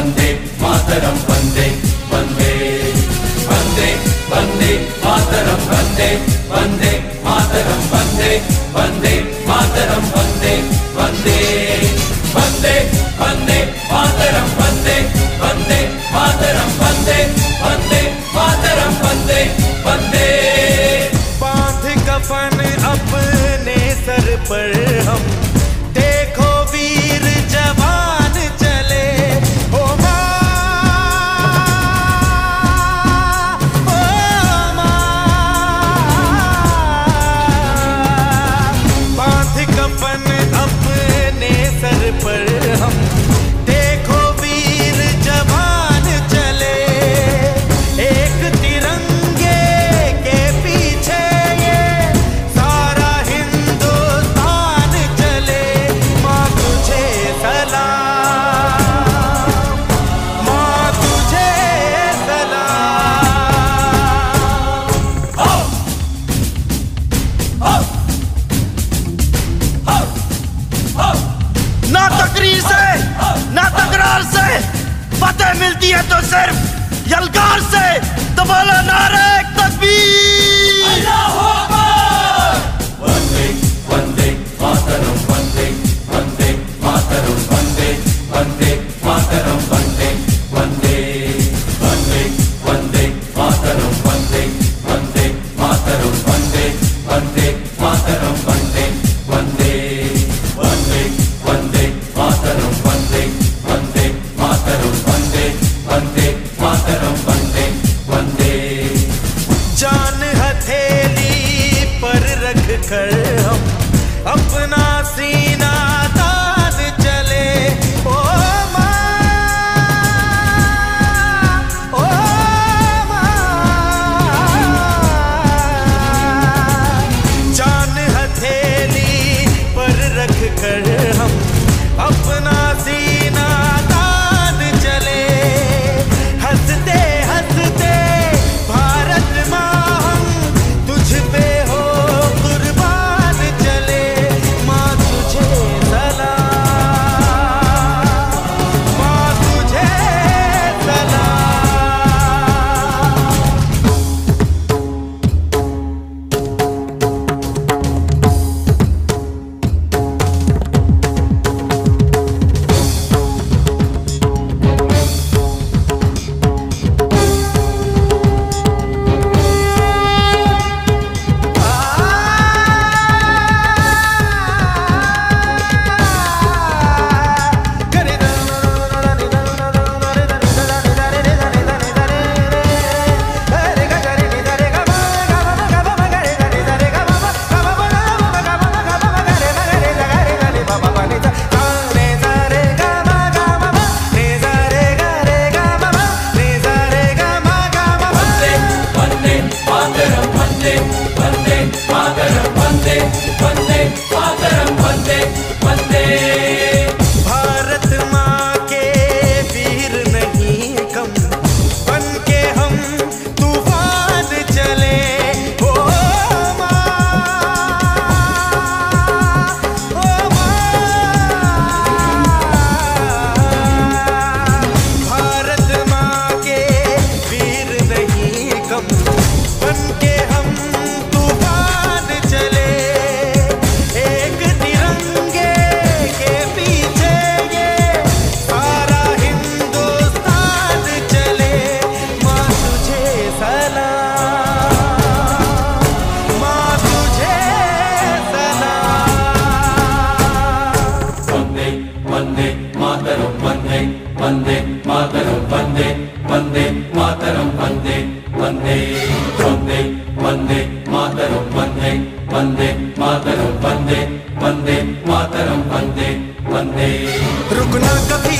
वंदे मातरम वंदे वंदे वंदे वंदे मातरम वंदे वंदे मातरम वंदे वंदे मातरम वंदे वंदे वंदे वंदे मातरम वंदे वंदे मातरम वंदे वंदे मातरम वंदे वंदे। बांध कफन अपने सर पर हम देखो वीर जवान चले, ओ माँ, ओ माँ। बांध कफन अपने सर पर हम देखो वीर जवान चले, एक तिरंगे के पीछे ये सारा हिंदुस्तान चले। माँ तुझे सलाम, माँ तुझे सलाम। हो हो हो हो। ना तकरीर से ना तकरार से फतेह मिलती है तो सिर्फ यलगार से। तो बोलो नारे तकबीर। अल्लाहू अकबर। वंदे वंदे मातरम वंदे वंदे मातरम वंदे वंदे मातरम वंदे वंदे वंदे वंदे मातरम वंदे वंदे मातरम वंदे वंदे मातरम वंदे वंदे वंदे वंदे मातरम वंदे वंदे मातरम वंदे वंदे मातरम वंदे वंदे। जान हथेली पर रख कर हम अपना सीना तान चले, ओ माँ, ओ माँ। जान हथेली पर रख कर हम अपना सीना तान चले, हंसते हंसते भारत माँ हम तुझ पे हो कुर्बान चले। माँ तुझे सलाम, माँ तुझे भारत माँ के वीर नहीं कम, बन के हम तूफान चले, ओ माँ, ओ माँ। भारत माँ के वीर नहीं कम, बन के हम तूफान चले, एक तिरंगे के पीछे ये सारा हिंदुस्तान चले। माँ तुझे सलाम, माँ तुझे सलाम। वंदे वंदे मातरम वंदे वंदे मातरम वंदे वंदे मातरम वंदे वंदे वंदे वंदे मातरम वंदे वंदे मातरम वंदे वंदे मातरम वंदे वंदे। रुकना कभी